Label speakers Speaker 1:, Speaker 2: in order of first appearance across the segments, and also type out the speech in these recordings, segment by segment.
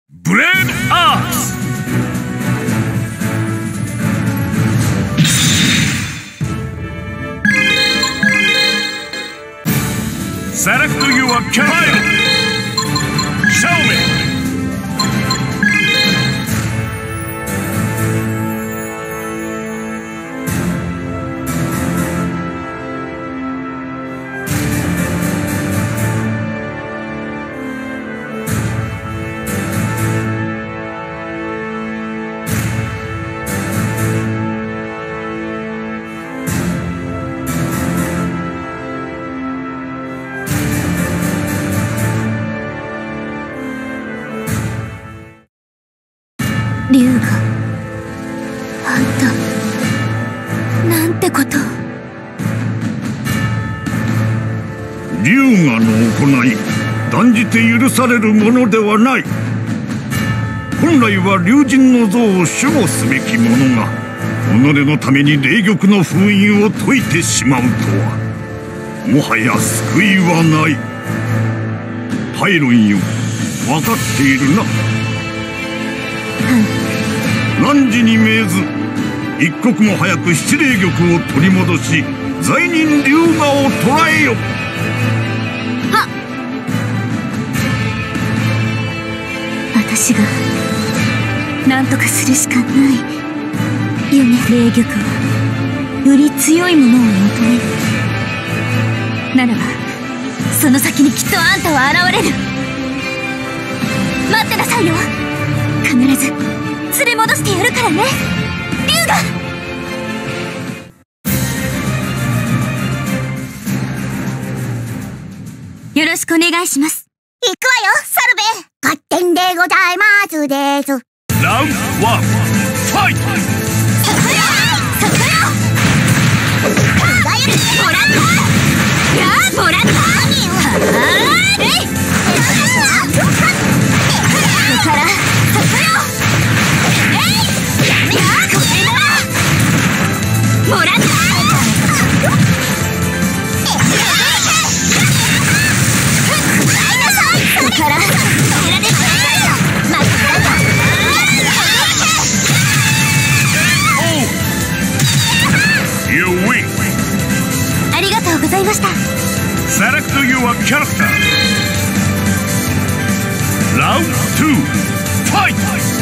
Speaker 1: ブレードアーツSelect your character. Show me.
Speaker 2: 龍があんたなんてことを。
Speaker 1: 龍河の行い断じて許されるものではない。本来は龍神の像を守護すべき者が己のために霊玉の封印を解いてしまうとはもはや救いはない。パイロンよ、分かっているな。汝に命ず一刻も早く七霊玉を取り戻し罪人龍河を捕らえよ。
Speaker 2: はっ。私が何とかするしかない。夢霊玉はより強いものを求めるならばその先にきっとあんたは現れる。待ってなさいよ。必ず連れ戻してやるからね、龍河。よろしくお願いします。
Speaker 3: 行くわよ、サルベ。合点でございますです。
Speaker 1: ラウンドワン、ファイト。
Speaker 3: そこよそこよ。考える。もらったやあ、もらった。何をえいここからそこよ。もらった。そこから
Speaker 2: ありがとうございました。
Speaker 1: Select your character. Round 2 Fight.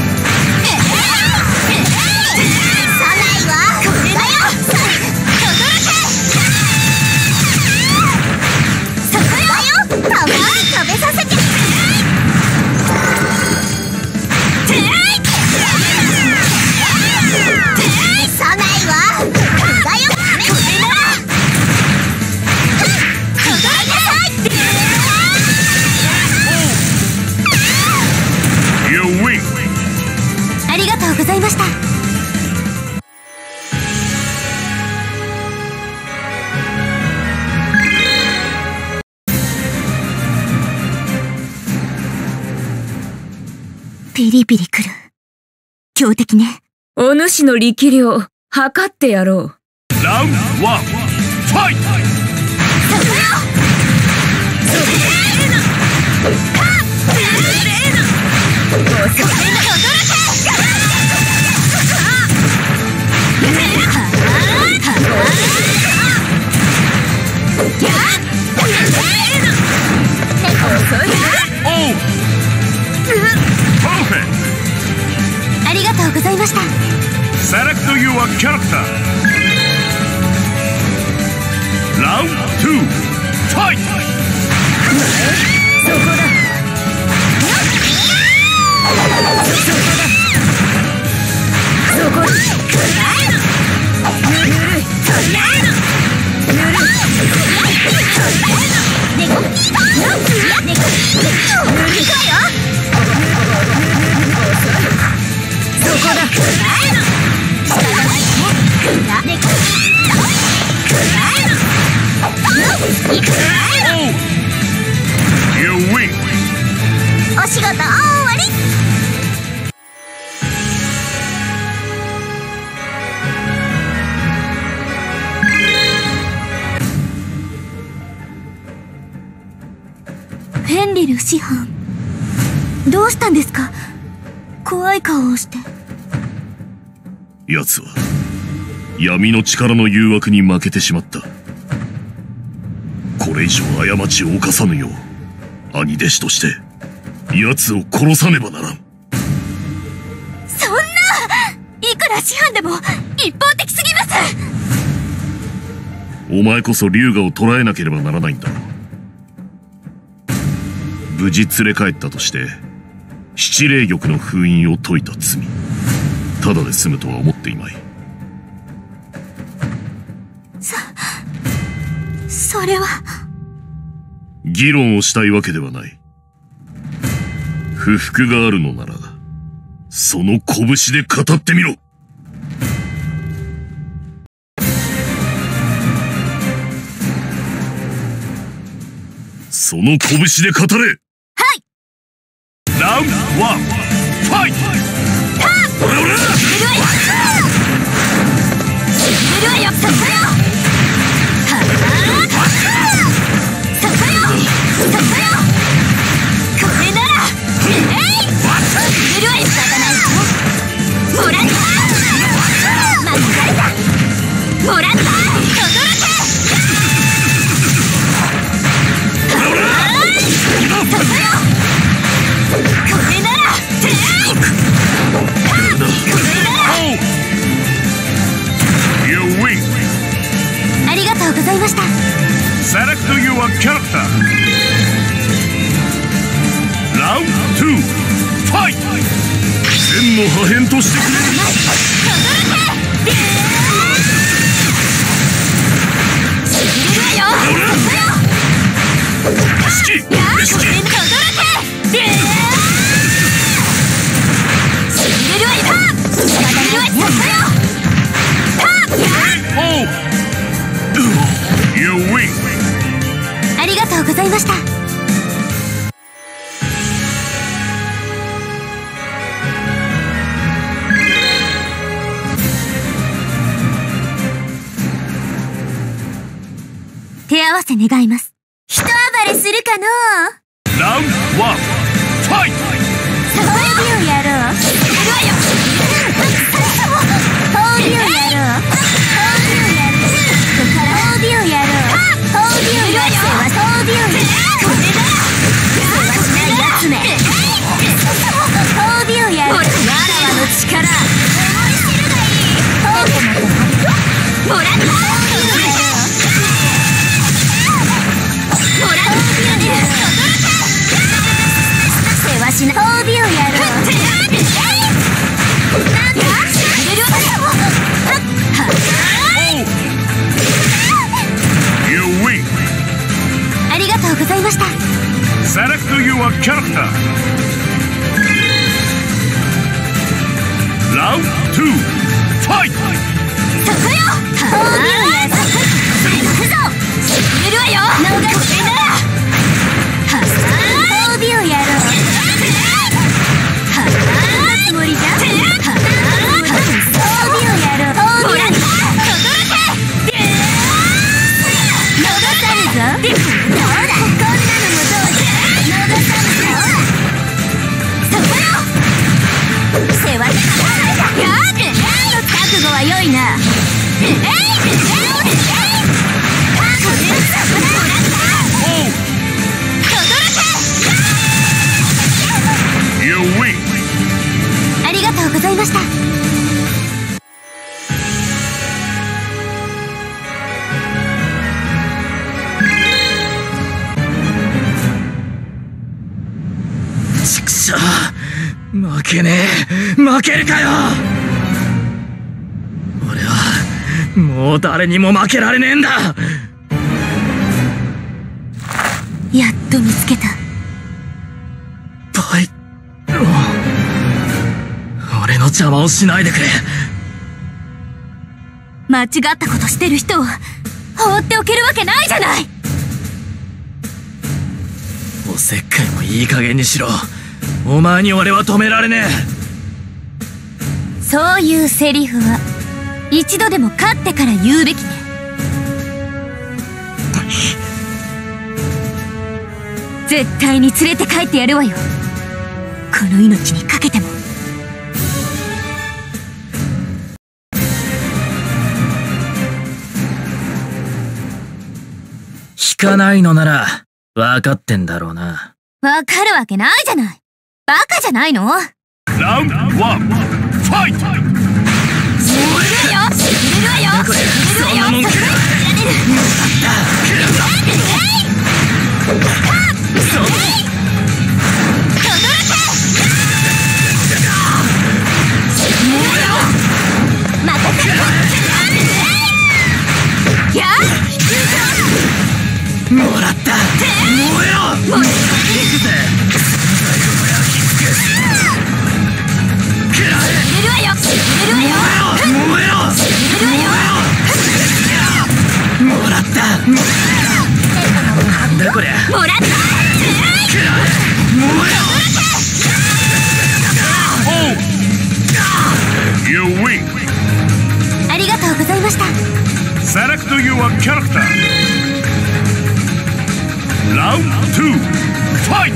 Speaker 2: ありがとうございました。ピリピリくる。強敵ね。
Speaker 4: お主の力量測ってやろう。
Speaker 1: ラウンド1ファイト。
Speaker 2: ありがとうございました。
Speaker 1: Select your character. Round 2 Fight.
Speaker 4: そこだ。そこだ。ぬるい。
Speaker 1: You win.
Speaker 3: お仕事終わり。
Speaker 2: フェンリル師範、どうしたんですか？ 怖い顔をして。
Speaker 5: 奴は闇の力の誘惑に負けてしまった。これ以上過ちを犯さぬよう兄弟子として奴を殺さねばならん。
Speaker 2: そんな、いくら師範でも一方的すぎます。
Speaker 5: お前こそ龍河を捕らえなければならないんだろう。無事連れ帰ったとして七霊玉の封印を解いた罪、ただで済むとは思っていまい。
Speaker 2: それは。
Speaker 5: 議論をしたいわけではない。不服があるのならその拳で語ってみろ。その拳で語れ。はい。ラウンド1、ファイト。オラオラ。いるわよ。そこよ。そこよ。そこよ。これなら。いるわよ。仕方ないぞ。もらった。間違えた。もらった。轟け。ありがとうございました。
Speaker 1: Select your character. Round 2, fight!
Speaker 5: 千の破片としてくれ。
Speaker 2: ありがとうございました。手合わせ願います。一暴れするかのう。
Speaker 1: ラウンド1、ファイト。
Speaker 2: そこをやろう。放流やろう。放流やろう。放流やろう。放流やろう。放流やろう。放流やろう。これだ。世話しないやつめ。放流やろう。わらわの力。思い知るがいい。放流もらった。世話しない。放流やろう。なんだ。入れる。ありがとうございました。
Speaker 1: Select your character. Round 2, fight!
Speaker 2: そこよ。放流やろう。行くぞ。入れるわよ。逃しなら。放流やろう。つもりじゃ。放流やろう。放流。逃さぬぞ。どうだ。こんなのもどうじゃ。逃さぬぞ。そこよ。世話しない。やーって覚悟は良いな。ありがとうございました。
Speaker 6: ちくしょう、負けねえ。負けるかよ。俺はもう誰にも負けられねえんだ。
Speaker 2: やっと見つけた。
Speaker 6: バイロン、俺の邪魔をしないでくれ。
Speaker 2: 間違ったことしてる人を放っておけるわけないじゃない。
Speaker 6: おせっかいもいい加減にしろ。お前に俺は止められね
Speaker 2: え。そういうセリフは一度でも勝ってから言うべきね。絶対に連れて帰ってやるわよ。この命にかけても。
Speaker 6: かないのなら分かってんだろうな。
Speaker 5: わかるわけないじゃない。バカじゃないの？
Speaker 1: ラウンド1、ファイト。
Speaker 5: 入れるわよ。入れるわよ。入れるわよ。
Speaker 6: そんなもんか。もらった。燃えろ。行くぜ。
Speaker 5: 入れるわよ。入れるわよ。
Speaker 6: 燃えろ。
Speaker 5: 入れるわよ。
Speaker 6: もらった。なんだこりゃ。
Speaker 5: もらった。
Speaker 6: 燃えろ。
Speaker 1: You win.
Speaker 5: ありがとうございました。
Speaker 1: Select your character. Round 2, fight.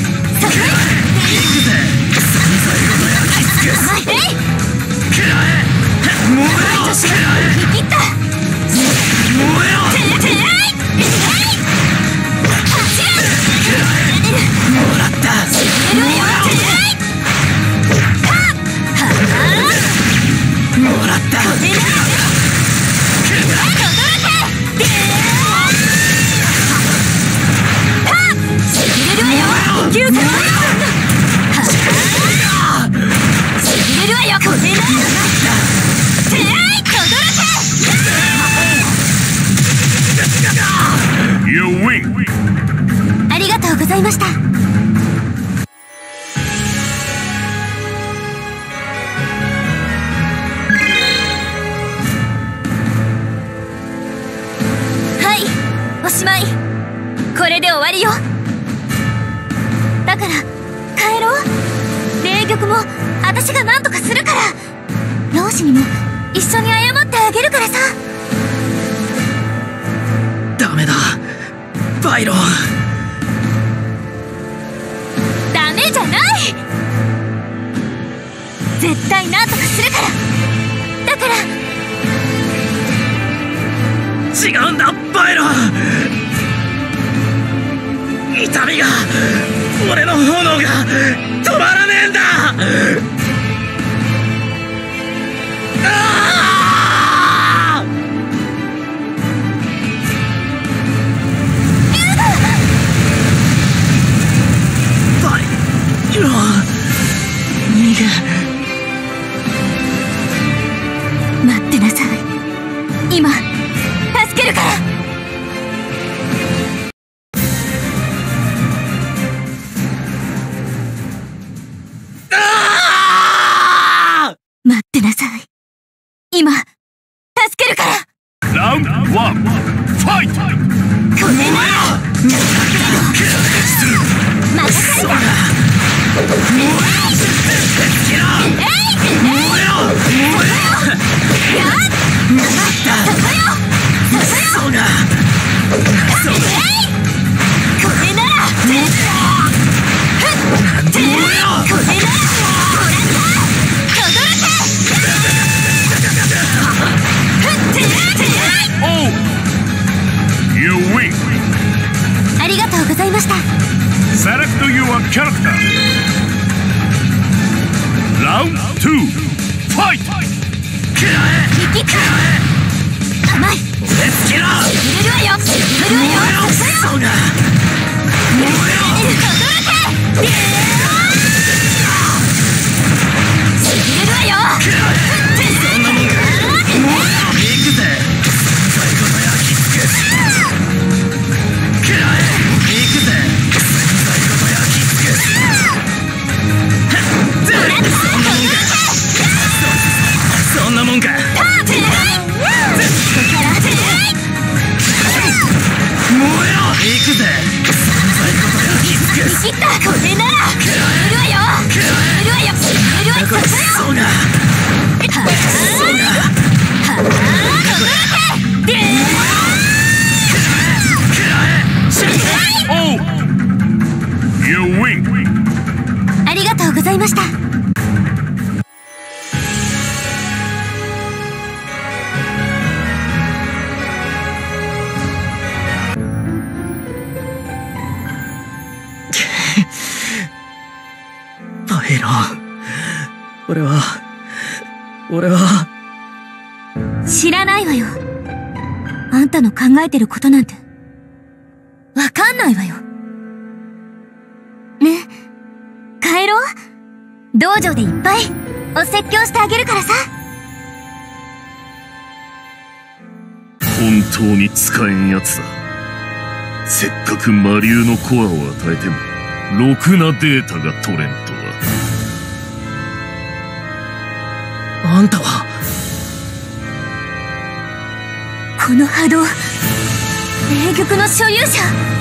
Speaker 5: ありがとうございました。はい、おしまい。これで終わりよ。だから帰ろう。霊玉も私が何とかするから。老子にも一緒に謝ってあげるからさ。
Speaker 6: ダメだパイロン。
Speaker 5: ダメじゃない。絶対何とかするから。だから
Speaker 6: 違うんだパイロン。痛みが、俺の炎が止まらねえんだ。パイロン、逃げ。
Speaker 5: 待ってなさい。今助けるから。待ってなさい。今助けるから。
Speaker 1: ラウンド1、ファイト。
Speaker 5: これなら任された。
Speaker 1: You win.
Speaker 5: ありがとうございました。
Speaker 1: Select your character. Round 2, fight.
Speaker 5: 甘い。入れるわよ。入れるわよ。
Speaker 6: そんなもんか。行くぜ。
Speaker 5: 切った。これなら入れるわよ。入れるわよ。入れるわよ。
Speaker 6: そうが。
Speaker 1: You win.
Speaker 5: ありがとうございました。
Speaker 6: エロン。俺は。
Speaker 2: 知らないわよ。あんたの考えてることなんて、わかんないわよ。ね、帰ろう。道場でいっぱいお説教してあげるからさ。
Speaker 1: 本当に使えんやつだ。せっかく魔竜のコアを与えてもろくなデータが取れんとは。
Speaker 6: あんたは
Speaker 2: この波動、霊玉の所有者。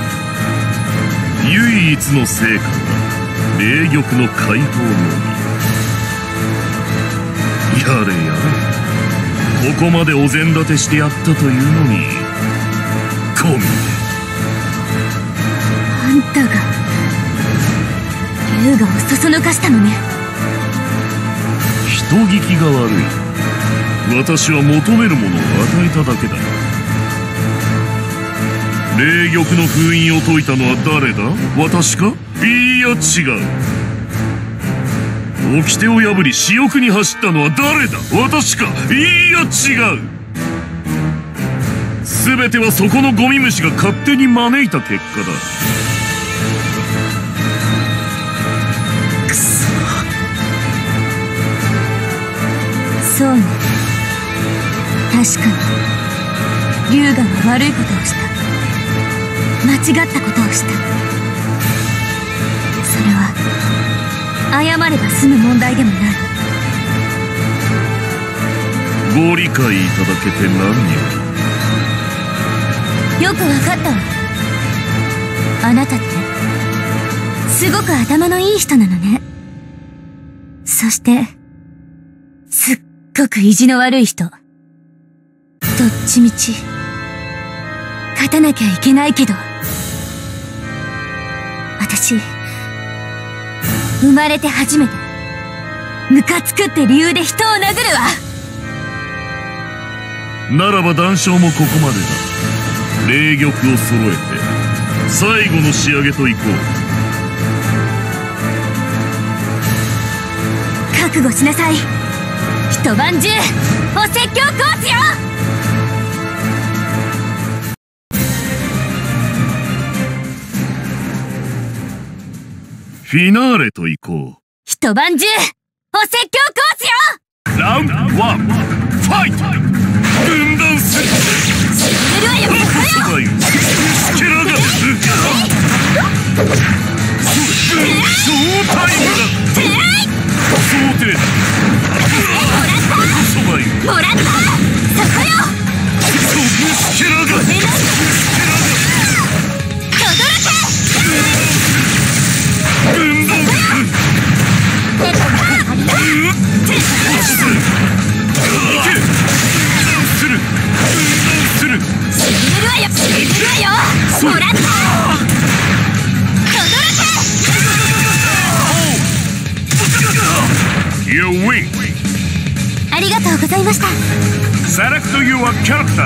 Speaker 1: 唯一の成果は霊玉の解放のみ。やれやれ、ここまでお膳立てしてやったというのに、コンビ。
Speaker 2: あんたが龍河をそそのかしたのね。
Speaker 1: 人聞きが悪い。私は求めるものを与えただけだ。霊玉の封印を解いたのは誰だ？私か？いや違う。掟を破り私欲に走ったのは誰だ？私か？いや違う。全てはそこのゴミ虫が勝手に招いた結果だ。
Speaker 6: くそ。
Speaker 2: そうね、確かに龍河は悪いことをした。間違ったことをした。それは謝れば済む問題でもない。
Speaker 1: ご理解いただけて何より。
Speaker 2: よくわかったわ。あなたってすごく頭のいい人なのね。そしてすっごく意地の悪い人。どっちみち勝たなきゃいけないけど、私生まれて初めてムカつくって理由で人を殴るわ。
Speaker 1: ならば談笑もここまでだ。霊玉を揃えて最後の仕上げといこ
Speaker 2: う。覚悟しなさい。一晩中お説教コースよ。
Speaker 1: フィナーレといこう。
Speaker 2: 一晩中お説教コースよ。
Speaker 1: ラウンド1、ファイト。分断する。そばゆスケラがショータイムだ。想定だ。そばゆ
Speaker 5: もらったそこよ。
Speaker 1: スケラが分断する。
Speaker 5: もらった。
Speaker 1: You win.
Speaker 2: ありがとうございました。
Speaker 1: Select your character.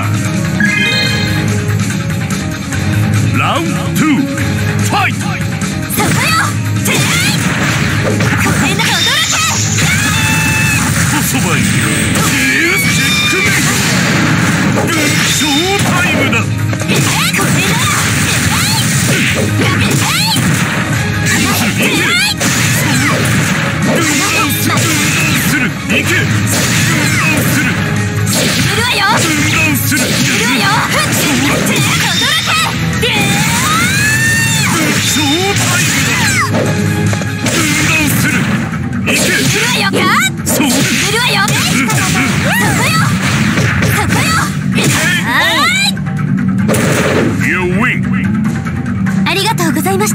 Speaker 1: Round 2 Fight.
Speaker 5: そこよ。これなら驚け。
Speaker 1: そばにチェックメイト。ショータイムだ。
Speaker 5: これなら
Speaker 1: する。いけ。する。
Speaker 5: いるわよ。
Speaker 1: 分断する。
Speaker 5: いるわよ。
Speaker 1: ショータイムだ。分断する。いけ。
Speaker 5: いるわよ。
Speaker 1: そう。
Speaker 5: いるわよ。そこよ。そこよ。
Speaker 1: You win.
Speaker 2: ありがとうございました。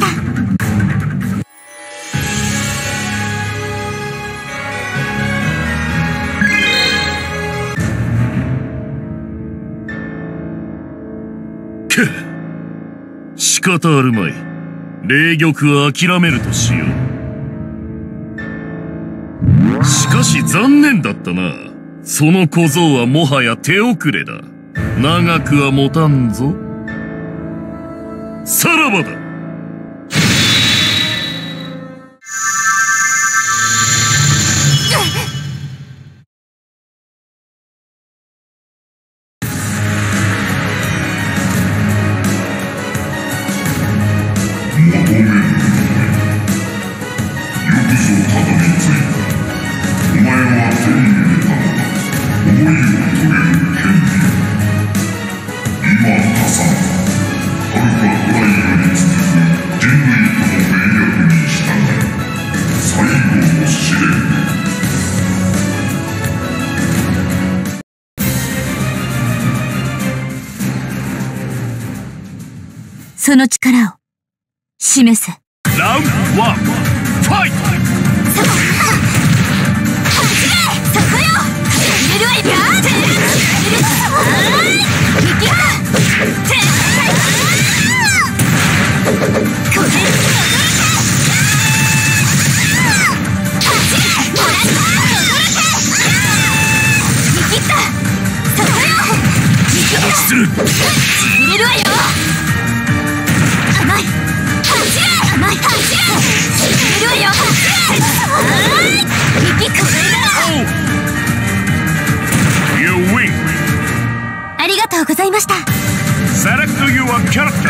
Speaker 1: 仕方あるまい。霊玉は諦めるとしよう。しかし残念だったな。その小僧はもはや手遅れだ。長くは持たんぞ。さらばだ。
Speaker 2: その力を示せ。
Speaker 1: ラウンド1、ファイト。
Speaker 5: そこよ。入れるわよ。
Speaker 1: する。
Speaker 5: 入れるわよ。甘い。甘い。入れるわよ。息これだ。
Speaker 1: You win。
Speaker 2: ありがとうございました。
Speaker 1: Select your character。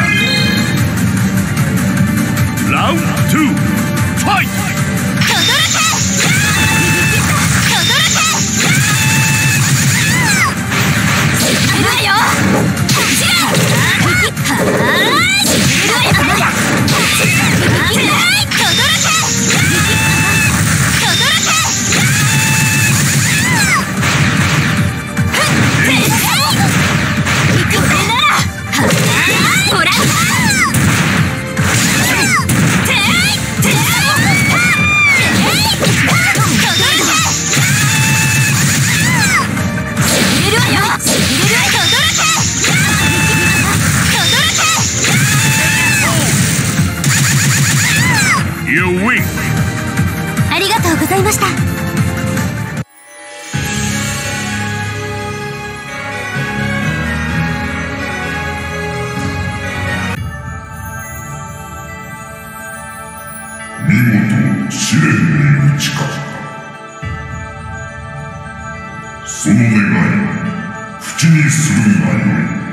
Speaker 1: ラウンド2、ファイト。You win。
Speaker 2: ありがとうございました。
Speaker 1: 見事試練に打ち勝った。その願い口にするがよい。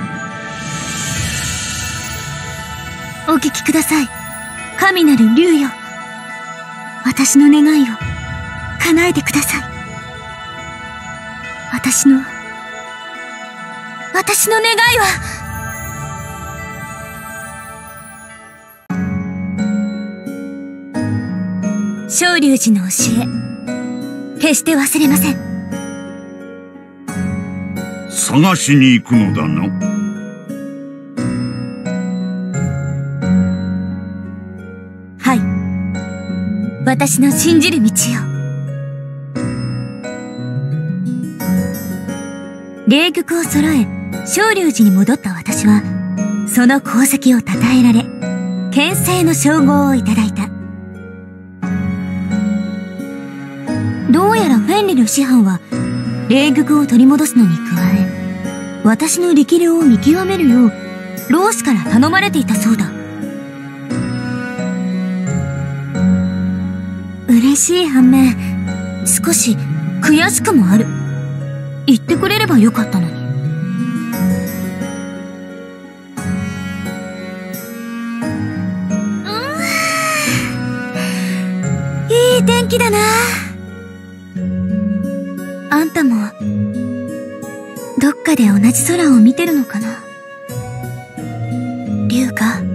Speaker 2: お聞きください。神なる竜よ。私の願いを叶えてください。私の願いは、昇龍寺の教え、決して忘れません。
Speaker 1: 探しに行くのだな。
Speaker 2: はい。私の信じる道よ。霊玉を揃え、昇龍寺に戻った私は、その功績を称えられ、剣聖の称号をいただいた。どうやらフェンリル師範は、霊玉を取り戻すのに加え、私の力量を見極めるよう、老師から頼まれていたそうだ。嬉しい反面、少し悔しくもある。言ってくれればよかったのに。いい天気だな。あんたもどっかで同じ空を見てるのかな、龍が。